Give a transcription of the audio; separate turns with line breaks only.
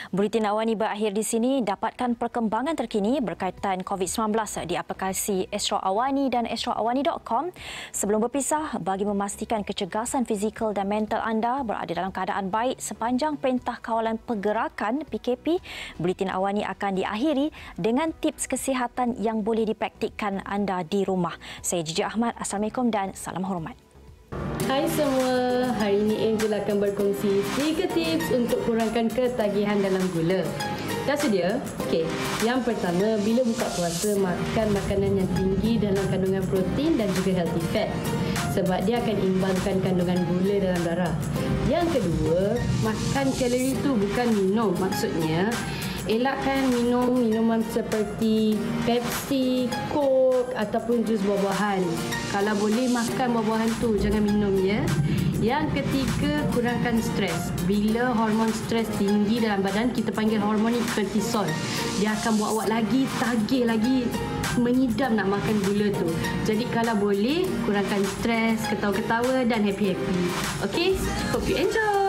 Buletin awal ini berakhir di sini. Dapatkan perkembangan terkini berkaitan COVID-19 di aplikasi Astro Awani dan astroawani.com. Sebelum berpisah, bagi memastikan kecergasan fizikal dan mental anda berada dalam keadaan baik sepanjang Perintah Kawalan Pergerakan PKP, Buletin awal ini akan diakhiri dengan tips kesihatan yang boleh dipraktikkan anda di rumah. Saya Gigi Ahmad. Assalamualaikum dan salam hormat.
Hai semua, hari ini Angel akan berkongsi 3 tips untuk kurangkan ketagihan dalam gula. Dah sedia? Okey. Yang pertama, bila buka puasa, makan makanan yang tinggi dalam kandungan protein dan juga healthy fat. Sebab dia akan imbangkan kandungan gula dalam darah. Yang kedua, makan kalori itu bukan minum. Maksudnya, elakkan minum minuman seperti Pepsi, Coke ataupun jus buah-buahan. Kalau boleh makan buah-buahan tu, jangan minum ya. Yang ketiga, kurangkan stres. Bila hormon stres tinggi dalam badan, kita panggil hormon ni kortisol. Dia akan buat awak lagi tagih, lagi mengidam nak makan gula tu. Jadi kalau boleh, kurangkan stres, ketawa-ketawa dan happy-happy. Okay? Hope you enjoy!